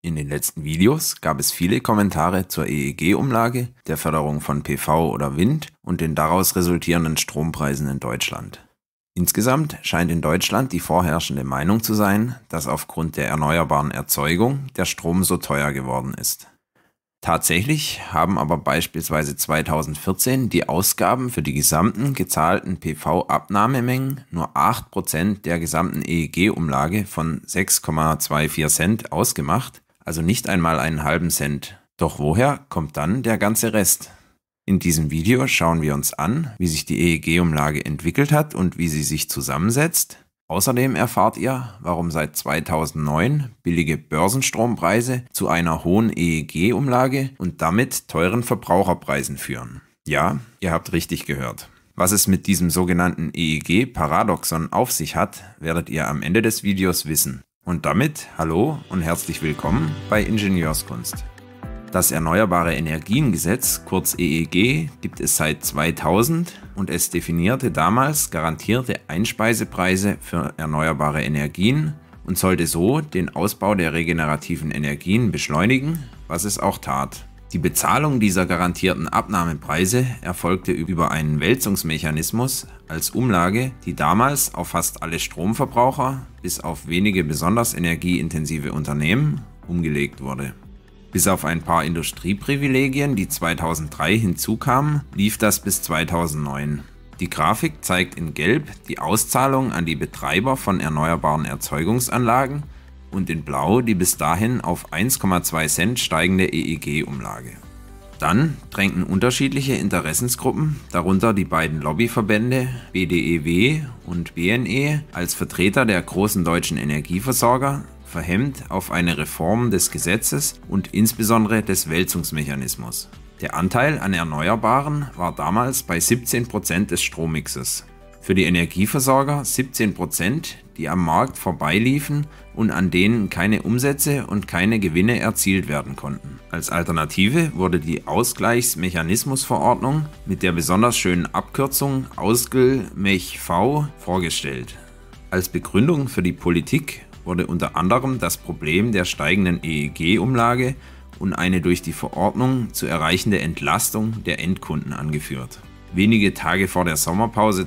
In den letzten Videos gab es viele Kommentare zur EEG-Umlage, der Förderung von PV oder Wind und den daraus resultierenden Strompreisen in Deutschland. Insgesamt scheint in Deutschland die vorherrschende Meinung zu sein, dass aufgrund der erneuerbaren Erzeugung der Strom so teuer geworden ist. Tatsächlich haben aber beispielsweise 2014 die Ausgaben für die gesamten gezahlten PV-Abnahmemengen nur 8% der gesamten EEG-Umlage von 6,24 Cent ausgemacht, also nicht einmal einen halben Cent. Doch woher kommt dann der ganze Rest? In diesem Video schauen wir uns an, wie sich die EEG-Umlage entwickelt hat und wie sie sich zusammensetzt. Außerdem erfahrt ihr, warum seit 2009 billige Börsenstrompreise zu einer hohen EEG-Umlage und damit teuren Verbraucherpreisen führen. Ja, ihr habt richtig gehört. Was es mit diesem sogenannten EEG-Paradoxon auf sich hat, werdet ihr am Ende des Videos wissen. Und damit hallo und herzlich willkommen bei Ingenieurskunst. Das Erneuerbare Energiengesetz, kurz EEG, gibt es seit 2000 und es definierte damals garantierte Einspeisepreise für erneuerbare Energien und sollte so den Ausbau der regenerativen Energien beschleunigen, was es auch tat. Die Bezahlung dieser garantierten Abnahmepreise erfolgte über einen Wälzungsmechanismus als Umlage, die damals auf fast alle Stromverbraucher, bis auf wenige besonders energieintensive Unternehmen, umgelegt wurde. Bis auf ein paar Industrieprivilegien, die 2003 hinzukamen, lief das bis 2009. Die Grafik zeigt in Gelb die Auszahlung an die Betreiber von erneuerbaren Erzeugungsanlagen und in Blau die bis dahin auf 1,2 Cent steigende EEG-Umlage. Dann drängten unterschiedliche Interessensgruppen, darunter die beiden Lobbyverbände BDEW und BNE als Vertreter der großen deutschen Energieversorger, verhemmt auf eine Reform des Gesetzes und insbesondere des Wälzungsmechanismus. Der Anteil an Erneuerbaren war damals bei 17% des Strommixes. Für die Energieversorger 17%, die am Markt vorbeiliefen und an denen keine Umsätze und keine Gewinne erzielt werden konnten. Als Alternative wurde die Ausgleichsmechanismusverordnung mit der besonders schönen Abkürzung AusGL-Mech-V vorgestellt. Als Begründung für die Politik wurde unter anderem das Problem der steigenden EEG-Umlage und eine durch die Verordnung zu erreichende Entlastung der Endkunden angeführt. Wenige Tage vor der Sommerpause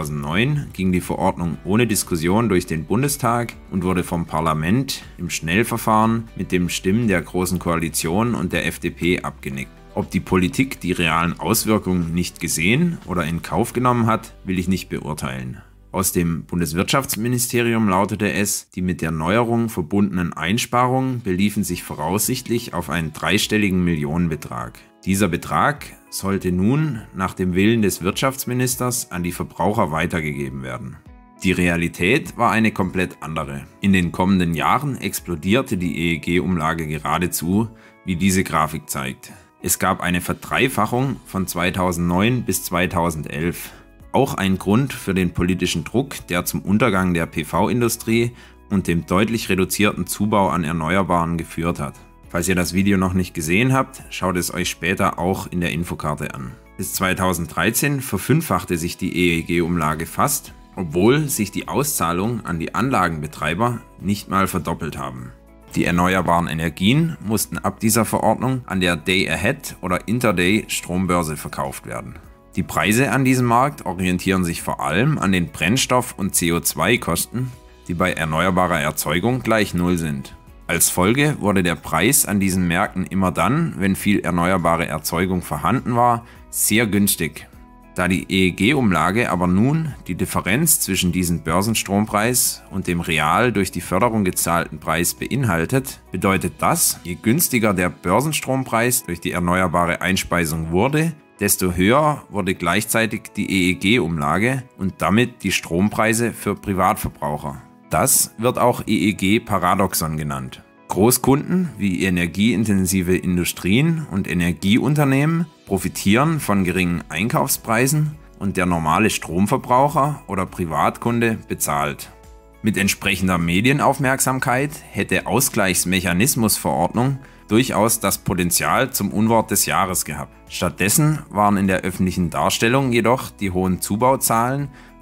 2009 ging die Verordnung ohne Diskussion durch den Bundestag und wurde vom Parlament im Schnellverfahren mit den Stimmen der Großen Koalition und der FDP abgenickt. Ob die Politik die realen Auswirkungen nicht gesehen oder in Kauf genommen hat, will ich nicht beurteilen. Aus dem Bundeswirtschaftsministerium lautete es, die mit der Neuerung verbundenen Einsparungen beliefen sich voraussichtlich auf einen dreistelligen Millionenbetrag. Dieser Betrag sollte nun nach dem Willen des Wirtschaftsministers an die Verbraucher weitergegeben werden. Die Realität war eine komplett andere. In den kommenden Jahren explodierte die EEG-Umlage geradezu, wie diese Grafik zeigt. Es gab eine Verdreifachung von 2009 bis 2011. Auch ein Grund für den politischen Druck, der zum Untergang der PV-Industrie und dem deutlich reduzierten Zubau an Erneuerbaren geführt hat. Falls ihr das Video noch nicht gesehen habt, schaut es euch später auch in der Infokarte an. Bis 2013 verfünffachte sich die EEG-Umlage fast, obwohl sich die Auszahlungen an die Anlagenbetreiber nicht mal verdoppelt haben. Die erneuerbaren Energien mussten ab dieser Verordnung an der Day-Ahead- oder Interday-Strombörse verkauft werden. Die Preise an diesem Markt orientieren sich vor allem an den Brennstoff- und CO2-Kosten, die bei erneuerbarer Erzeugung gleich Null sind. Als Folge wurde der Preis an diesen Märkten immer dann, wenn viel erneuerbare Erzeugung vorhanden war, sehr günstig. Da die EEG-Umlage aber nun die Differenz zwischen diesem Börsenstrompreis und dem real durch die Förderung gezahlten Preis beinhaltet, bedeutet das, je günstiger der Börsenstrompreis durch die erneuerbare Einspeisung wurde, desto höher wurde gleichzeitig die EEG-Umlage und damit die Strompreise für Privatverbraucher. Das wird auch EEG-Paradoxon genannt. Großkunden wie energieintensive Industrien und Energieunternehmen profitieren von geringen Einkaufspreisen und der normale Stromverbraucher oder Privatkunde bezahlt. Mit entsprechender Medienaufmerksamkeit hätte Ausgleichsmechanismusverordnung durchaus das Potenzial zum Unwort des Jahres gehabt. Stattdessen waren in der öffentlichen Darstellung jedoch die hohen Zubauzahlen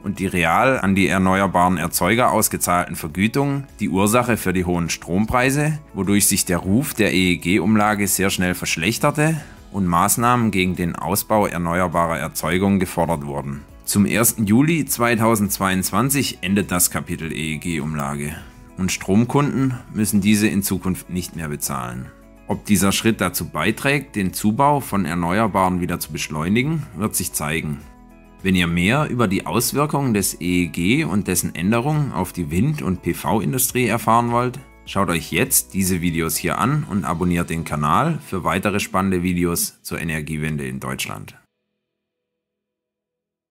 und die real an die erneuerbaren Erzeuger ausgezahlten Vergütungen die Ursache für die hohen Strompreise, wodurch sich der Ruf der EEG-Umlage sehr schnell verschlechterte und Maßnahmen gegen den Ausbau erneuerbarer Erzeugungen gefordert wurden. Zum 1. Juli 2022 endet das Kapitel EEG-Umlage und Stromkunden müssen diese in Zukunft nicht mehr bezahlen. Ob dieser Schritt dazu beiträgt, den Zubau von Erneuerbaren wieder zu beschleunigen, wird sich zeigen. Wenn ihr mehr über die Auswirkungen des EEG und dessen Änderungen auf die Wind- und PV-Industrie erfahren wollt, schaut euch jetzt diese Videos hier an und abonniert den Kanal für weitere spannende Videos zur Energiewende in Deutschland.